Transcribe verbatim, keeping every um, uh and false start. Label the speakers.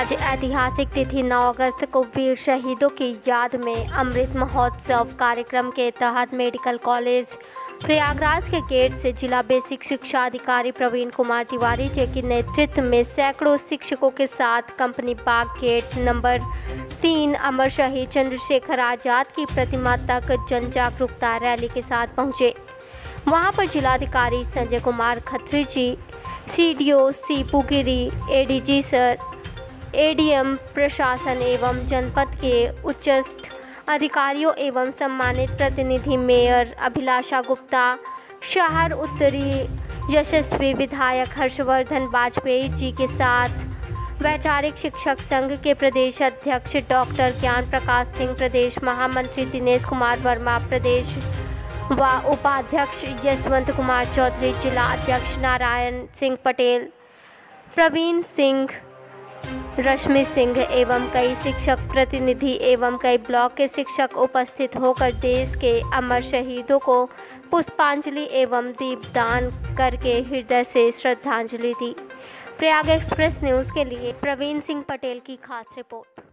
Speaker 1: आज ऐतिहासिक तिथि नौ अगस्त को वीर शहीदों की याद में अमृत महोत्सव कार्यक्रम के तहत मेडिकल कॉलेज प्रयागराज के गेट से जिला बेसिक शिक्षा अधिकारी प्रवीण कुमार तिवारी जी के नेतृत्व में सैकड़ों शिक्षकों के साथ कंपनी बाग गेट नंबर तीन अमर शहीद चंद्रशेखर आजाद की प्रतिमा तक जन जागरूकता रैली के साथ पहुंचे। वहां पर जिलाधिकारी Sanjay Kumar Khatri ji, CDO Sipu Giri, ADG sir, ADM प्रशासन एवं जनपद के उच्चस्थ अधिकारियों एवं सम्मानित प्रतिनिधि मेयर अभिलाषा गुप्ता, शहर उत्तरी यशस्वी विधायक हर्षवर्धन वाजपेयी जी के साथ वैचारिक शिक्षक संघ के प्रदेश अध्यक्ष डॉक्टर ज्ञान प्रकाश सिंह, प्रदेश महामंत्री दिनेश कुमार वर्मा, प्रदेश व उपाध्यक्ष यशवंत कुमार चौधरी, जिला अध्यक्ष नारायण सिंह पटेल, प्रवीण सिंह, रश्मि सिंह एवं कई शिक्षक प्रतिनिधि एवं कई ब्लॉक के शिक्षक उपस्थित होकर देश के अमर शहीदों को पुष्पांजलि एवं दीपदान करके हृदय से श्रद्धांजलि दी। प्रयाग एक्सप्रेस न्यूज़ के लिए प्रवीण सिंह पटेल की खास रिपोर्ट।